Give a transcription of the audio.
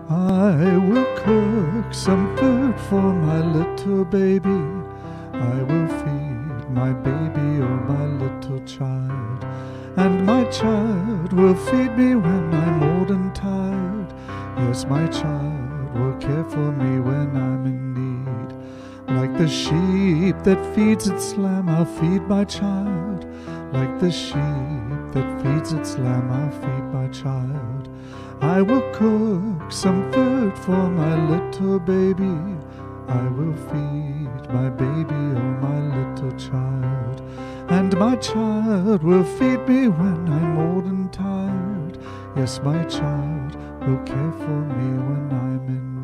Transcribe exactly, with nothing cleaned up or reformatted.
I will cook some food for my little baby. I will feed my baby, oh my little child. And my child will feed me when I'm old and tired. Yes, my child will care for me when I'm in need. Like the sheep that feeds its lamb, I'll feed my child. Like the sheep that feeds its lamb, I'll feed my child. I will cook some food for my little baby. I will feed my baby, oh my little child. And my child will feed me when I'm old and tired. Yes, my child will care for me when I'm in